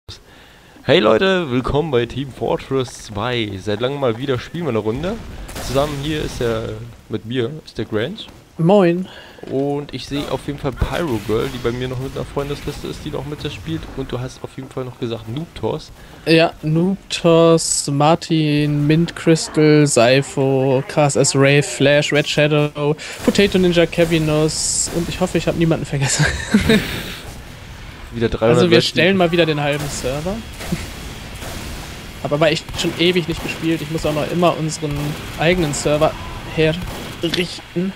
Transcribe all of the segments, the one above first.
Hey Leute, willkommen bei Team Fortress 2. Seit langem mal wieder spielen wir eine Runde. Zusammen hier ist mit mir ist der Grant. Moin. Und ich sehe auf jeden Fall Pyro Girl, die bei mir noch mit einer Freundesliste ist, die noch mit der spielt. Und du hast auf jeden Fall noch gesagt Noobtos. Ja, Noobtos, Martin, Mint Crystal, Saifo, KSS Ray, Flash, Red Shadow, Potato Ninja, Kevinus und ich hoffe, ich habe niemanden vergessen. Wieder 300 Also wir Leute, stellen mal wieder den halben Server. Hab aber echt schon ewig nicht gespielt. Ich muss auch noch immer unseren eigenen Server herrichten.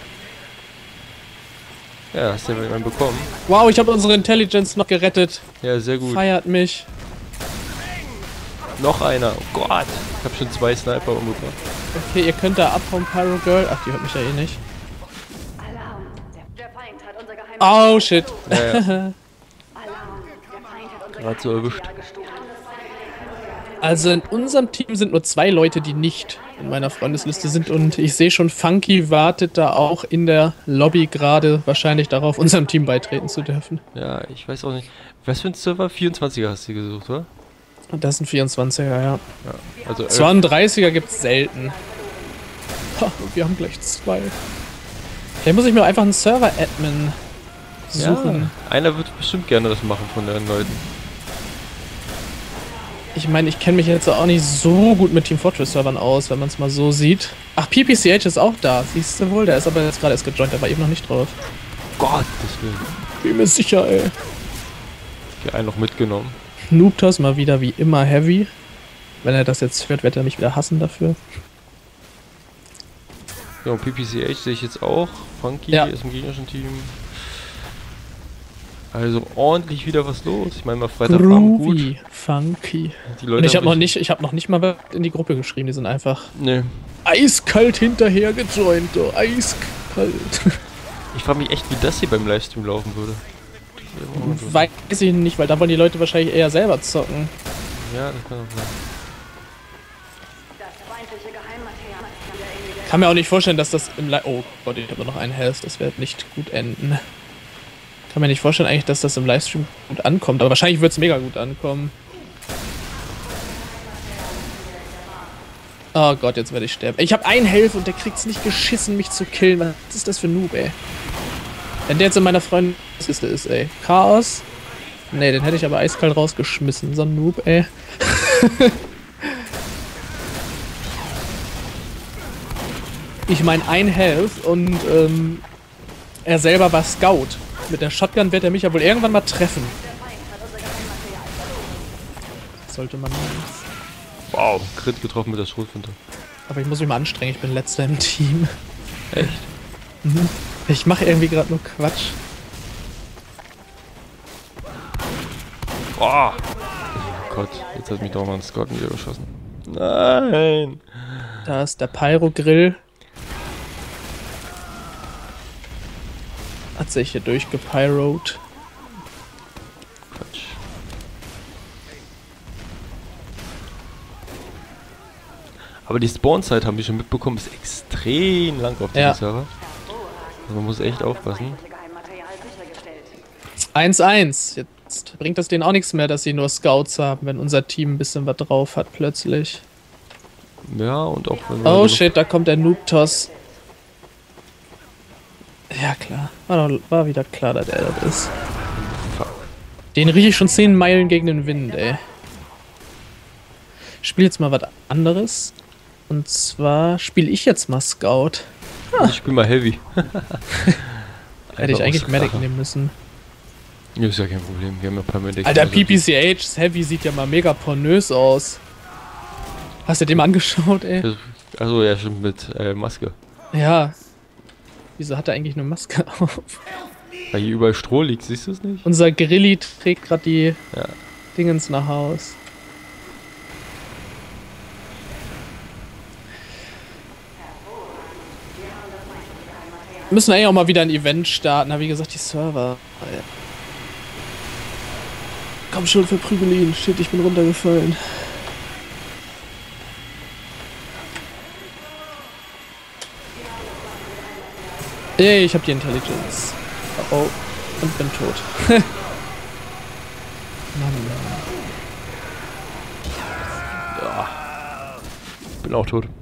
Ja, hast du ja jemanden bekommen. Wow, ich habe unsere Intelligence noch gerettet. Ja, sehr gut. Feiert mich. Noch einer. Oh Gott. Ich habe schon 2 Sniper umgebracht. Okay, ihr könnt da abhauen, Pyro Girl. Ach, die hört mich ja eh nicht. Oh, shit. Ja. Gerade so erwischt. Also in unserem Team sind nur 2 Leute, die nicht in meiner Freundesliste sind und ich sehe schon, Funky wartet da auch in der Lobby gerade wahrscheinlich darauf, unserem Team beitreten zu dürfen. Ja, ich weiß auch nicht. Was für ein Server? 24er hast du gesucht, oder? Und das sind 24er, ja. Ja, also 32er gibt es selten. Ha, und wir haben gleich 2. Vielleicht muss ich mir einfach einen Server-Admin suchen. Ja, einer wird bestimmt gerne das machen von den Leuten. Ich meine, ich kenne mich jetzt auch nicht so gut mit Team Fortress Servern aus, wenn man es mal so sieht. Ach, PPCH ist auch da, siehst du wohl? Der ist aber jetzt gerade erst gejoint, der war eben noch nicht drauf. Gott, das will. Bin mir sicher, ey. Okay, einen noch mitgenommen. Noobtos mal wieder wie immer heavy. Wenn er das jetzt hört, wird er mich wieder hassen dafür. Ja, und PPCH sehe ich jetzt auch. Funky Ja. ist im gegnerischen Team. Also ordentlich wieder was los. Ich meine mal Freitagabend gut. Groovy, funky. Die Leute Und ich habe haben noch nicht mal was in die Gruppe geschrieben, die sind einfach Nee. eiskalt hinterher gejoint, oh, eiskalt. Ich frage mich echt, wie das hier beim Livestream laufen würde. Weiß ich nicht, weil da wollen die Leute wahrscheinlich eher selber zocken. Ja, das kann auch sein. Kann mir auch nicht vorstellen, dass das im Oh Gott, ich habe nur noch einen Health, das wird nicht gut enden. Kann mir nicht vorstellen eigentlich, dass das im Livestream gut ankommt, aber wahrscheinlich wird es mega gut ankommen. Oh Gott, jetzt werde ich sterben. Ich habe einen Health und der kriegt's nicht geschissen, mich zu killen. Was ist das für ein Noob, ey? Wenn der jetzt in meiner Freundesliste ist, ey. Chaos? Ne, den hätte ich aber eiskalt rausgeschmissen. So ein Noob, ey. Ich meine, ein Health und er selber war Scout. Mit der Shotgun wird er mich ja wohl irgendwann mal treffen. Sollte man meinen. Wow, Crit getroffen mit der Schrotflinte. Aber ich muss mich mal anstrengen, ich bin letzter im Team. Echt? Mhm. Ich mache irgendwie gerade nur Quatsch. Oh. Oh Gott, jetzt hat mich doch mal ein Scott wieder geschossen. Nein! Da ist der Pyro-Grill. Hat sich hier durchgepyrot. Quatsch. Aber die Spawn-Zeit, haben wir schon mitbekommen, ist extrem lang auf diesem Server. Also man muss echt aufpassen. 1-1. Jetzt bringt das denen auch nichts mehr, dass sie nur Scouts haben, wenn unser Team ein bisschen was drauf hat plötzlich. Ja, und auch wenn wir Oh shit, da kommt der Noobtos. Ja klar, war wieder klar, dass er das ist. Fuck. Den rieche ich schon 10 Meilen gegen den Wind, ey. Ich spiele jetzt mal was anderes. Und zwar spiele ich jetzt mal Scout. Ich spiel mal Heavy. Hätte ich eigentlich Medic nehmen müssen. Ja, ist ja kein Problem, wir haben ja ein paar Medics. Alter, Also PPCH's Heavy sieht ja mal mega pornös aus. Hast du dem angeschaut, ey? Achso, ja, stimmt, mit Maske. Ja. Wieso hat er eigentlich eine Maske auf? Weil hier überall Stroh liegt, siehst du es nicht? Unser Grilli trägt gerade die Ja. Dingens nach Haus. Müssen wir eigentlich auch mal wieder ein Event starten, aber wie gesagt, die Server. Komm schon, verprügel ihn. Shit, ich bin runtergefallen. Ey, ich hab die Intelligence. Oh, und bin tot. Mann. Bin auch tot.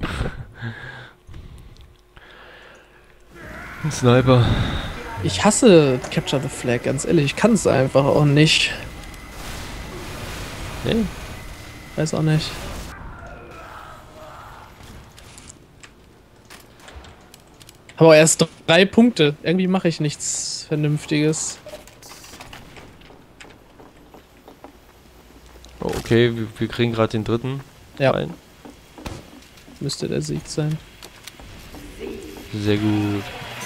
Ein Sniper. Ich hasse Capture the Flag, ganz ehrlich. Ich kann es einfach auch nicht. Nee. Weiß auch nicht. Aber erst 3 Punkte. Irgendwie mache ich nichts Vernünftiges. Oh, okay, wir kriegen gerade den dritten rein. Müsste der Sieg sein. Sehr gut.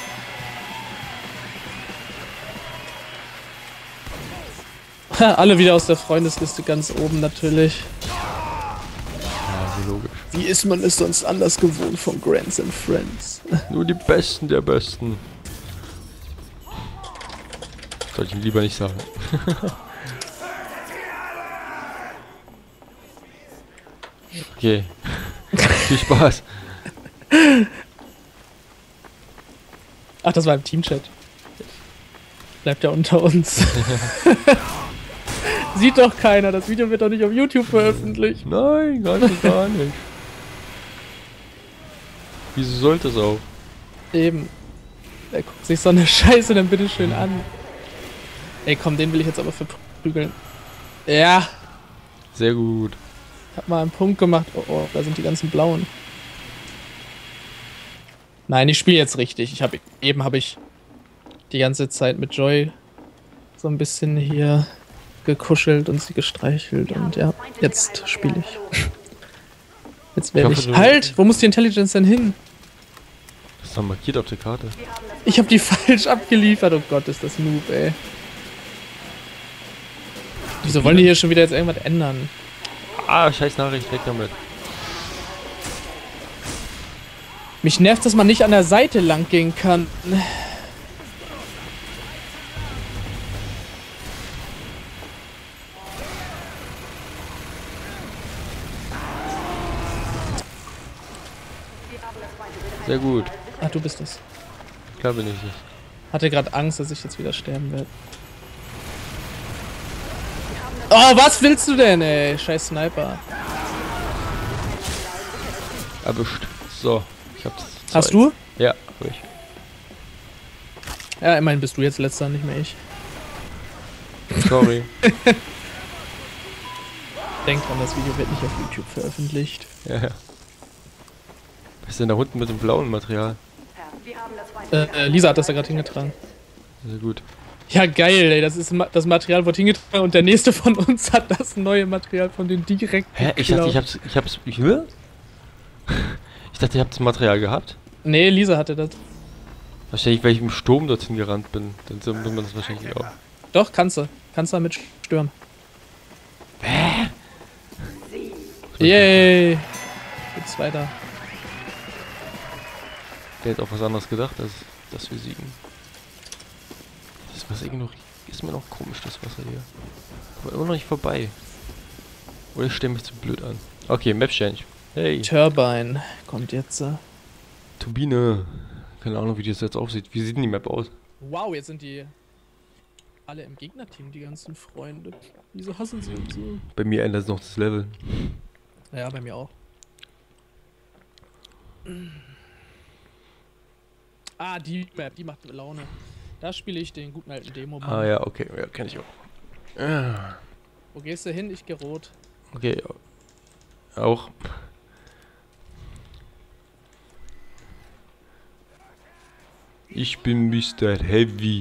Alle wieder aus der Freundesliste ganz oben natürlich. Ja, so logisch. Wie ist man es sonst anders gewohnt von Grants and Friends? Nur die Besten der Besten. Soll ich ihm lieber nicht sagen. Okay. Viel Spaß. Ach, das war im Teamchat. Bleibt ja unter uns. Sieht doch keiner, das Video wird doch nicht auf YouTube veröffentlicht. Nein, gar nicht. Wieso sollte es auch? Eben. Er guckt sich so eine Scheiße dann bitteschön an. Ey, komm, den will ich jetzt aber verprügeln. Ja. Sehr gut. Hab mal einen Punkt gemacht. Oh, oh, da sind die ganzen Blauen. Nein, ich spiele jetzt richtig. Eben habe ich die ganze Zeit mit Joy so ein bisschen hier gekuschelt und sie gestreichelt und ja, jetzt spiele ich. Jetzt werde ich... Halt! Wo muss die Intelligence denn hin? Das ist doch markiert auf der Karte. Ich habe die falsch abgeliefert. Oh Gott, ist das Noob, ey. Wieso wollen die hier schon wieder jetzt irgendwas ändern? Ah, scheiß Nachricht, weg damit. Mich nervt, dass man nicht an der Seite lang gehen kann. Sehr gut. Ach, du bist es. Klar bin ich es. Hatte gerade Angst, dass ich jetzt wieder sterben werde. Oh, was willst du denn, ey? Scheiß Sniper. Erwischt. So, ich hab's. Hast du? Ja, hab ich. Ja, immerhin bist du jetzt letzter, nicht mehr ich. Sorry. Denk dran, das Video wird nicht auf YouTube veröffentlicht. Ja, ja. Was ist denn da unten mit dem blauen Material? Lisa hat das da gerade hingetragen. Sehr gut. Ja, geil, ey. Das ist das Material wurde hingetragen und der nächste von uns hat das neue Material von den direkt. Hä? Ich dachte, ich hab's. Ich dachte, ihr habt das Material gehabt. Nee, Lisa hatte das. Wahrscheinlich, weil ich im Sturm dorthin gerannt bin. Dann nimmt man das wahrscheinlich auch. Doch, kannst du. Kannst du damit stürmen. Hä? Yay! Geht's weiter. Der hat auch was anderes gedacht, als dass wir siegen. Das Wasser ist mir noch komisch, das Wasser hier. Aber immer noch nicht vorbei. Oder ich stelle mich zu blöd an. Okay, Map Change. Hey. Turbine kommt jetzt. Turbine. Keine Ahnung, wie das jetzt aussieht. Wie sieht denn die Map aus? Wow, jetzt sind die alle im Gegnerteam, die ganzen Freunde. Wieso hassen sie uns so? Bei mir ändert es noch das Level. Ja, bei mir auch. Ah, die Map, die macht Laune. Da spiele ich den guten alten Demo. Ah ja, okay, ja, kenn ich auch. Ah. Wo gehst du hin? Ich geh rot. Okay, auch. Ich bin Mr. Heavy.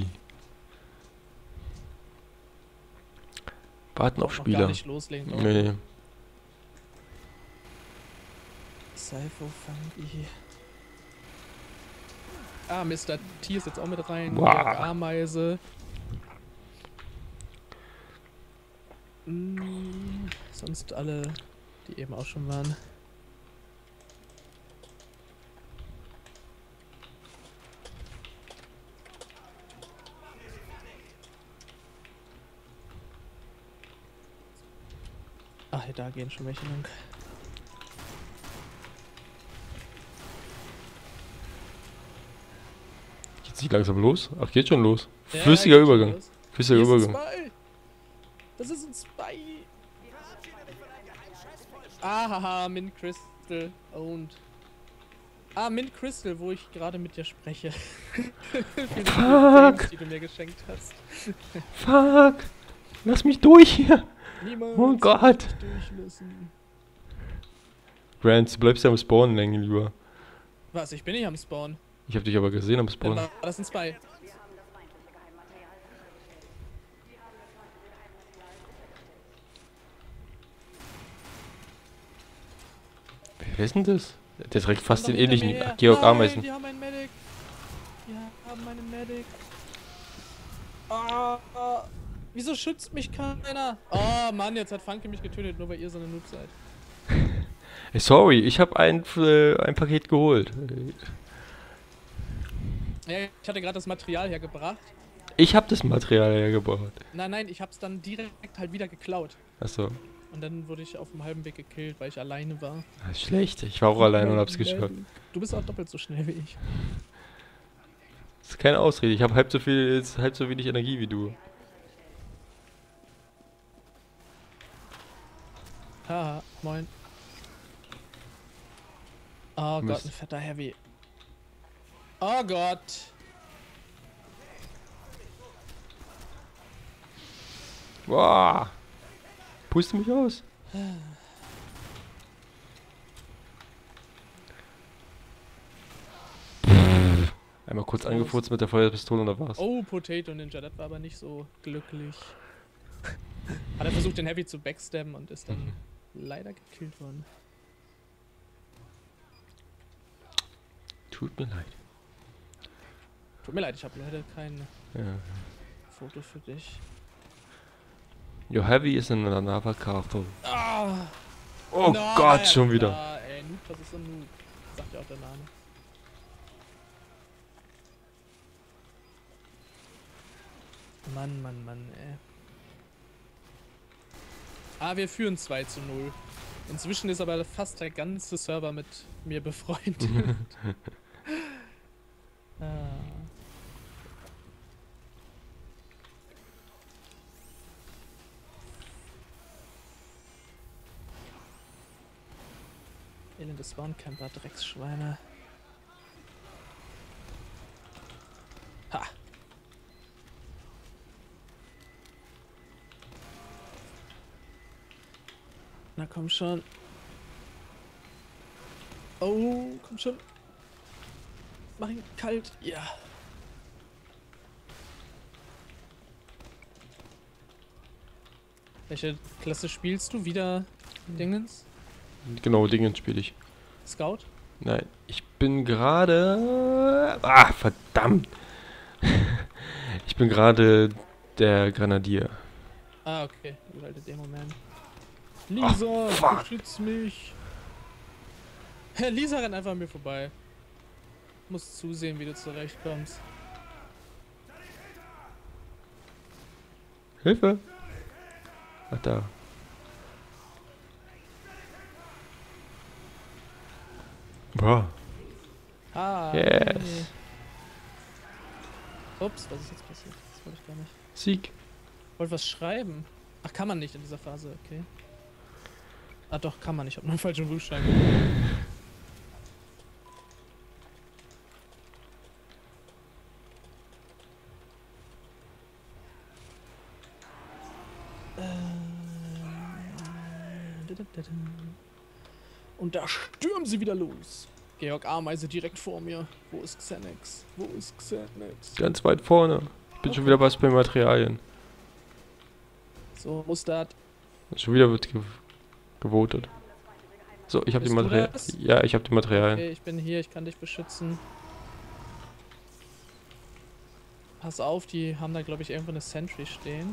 Warten auf Spieler. Gar nicht loslegen, nee. Cypher Funky. Ah, Mr. T ist jetzt auch mit rein. Wow. Ameise. Sonst alle, die eben auch schon waren. Ach, da gehen schon welche lang. Geht's nicht langsam los? Ach, geht schon los. Ja, Flüssiger Übergang. Flüssiger Übergang. Das ist ein Spy. Ahaha, Mint Crystal und... Ah, Mint Crystal, wo ich gerade mit dir spreche. Für die Games, die du mir geschenkt hast. Fuck! Lass mich durch hier! Niemals Oh Gott! durchlassen. Grant, du bleibst ja am Spawn länger lieber. Was? Ich bin nicht am Spawn. Ich hab dich aber gesehen am Dann Spawn. war das ein Spy. Wer ist denn das? Der trägt fast Komm den doch hinter ähnlichen mir her. Georg Nein, Ameisen. die haben einen Medic. Die haben einen Medic. Ah, wieso schützt mich keiner? Oh Mann, jetzt hat Funky mich getötet, nur weil ihr so eine Noob seid. Hey, sorry, ich habe ein Paket geholt. Ja, ich hatte gerade das Material hergebracht. Ich habe das Material hergebracht. Nein, ich hab's dann direkt halt wieder geklaut. Achso. Und dann wurde ich auf dem halben Weg gekillt, weil ich alleine war. Das ist schlecht. Ich war auch allein und hab's geschafft. Du bist auch doppelt so schnell wie ich. Das ist keine Ausrede. Ich habe halb so wenig Energie wie du. Haha, moin. Oh Mist. Gott, ein fetter Heavy. Oh Gott. Boah. Puste mich aus. Einmal kurz angefurzt mit der Feuerpistole und da war's. Oh, Potato Ninja, das war aber nicht so glücklich. Hat er versucht, den Heavy zu backstabben und ist dann leider gekillt worden. Tut mir leid. Tut mir leid, ich habe leider kein Ja. Foto für dich. Your heavy is in another castle. Ah, Oh na, Gott, ja, schon wieder. klar, ey, Noob, das ist so ein Noob. Sagt ja auch der Name. Mann, ey. Ah, wir führen 2:0. Inzwischen ist aber fast der ganze Server mit mir befreundet. Ah. Elende Spawncamper, Drecksschweine. Ha! Na komm schon. Oh, komm schon. Mach ihn kalt. Ja. Welche Klasse spielst du? Wieder Dingens? Genau, Dingens spiele ich. Scout? Nein, ich bin gerade... Ah, verdammt. Ich bin gerade der Grenadier. Ah, okay. Du alter Demo-Man. Ach, Lisa, fuck. beschütz mich. Lisa rennt einfach an mir vorbei. Muss zusehen, wie du zurechtkommst. Hilfe! Ach, da. Boah. Ah, Yes. nee. Ups, was ist jetzt passiert? Das wollte ich gar nicht. Sieg. Wollte was schreiben. Ach, kann man nicht in dieser Phase, okay. Ah doch, kann man nicht. Ich hab nur einen falschen Buchstaben. Und da stürmen sie wieder los. Georg Ameise direkt vor mir. Wo ist Xenex? Wo ist Xenex? Ganz weit vorne. Ich bin schon wieder was bei Materialien. So, Mustard. Schon wieder wird gewotet. So, ich habe die Bist du Materialien. das? Ja, ich habe die Materialien. Okay, ich bin hier, ich kann dich beschützen. Pass auf, die haben da glaube ich irgendwo eine Sentry stehen.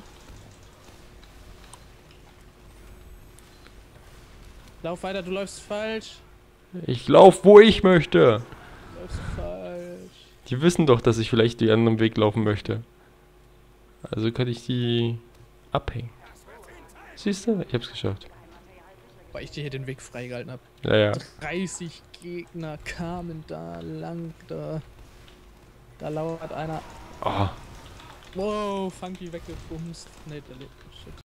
Lauf weiter, du läufst falsch. Ich lauf, wo ich möchte. Du läufst falsch. Die wissen doch, dass ich vielleicht den anderen Weg laufen möchte. Also kann ich die abhängen. Siehst du? Ich hab's geschafft. Weil ich dir hier den Weg freigehalten habe. Ja, ja. 30 Gegner kamen da lang, da. Da lauert einer. Oh. Wow, Funky weggebumst. Ne, der lebt. Shit.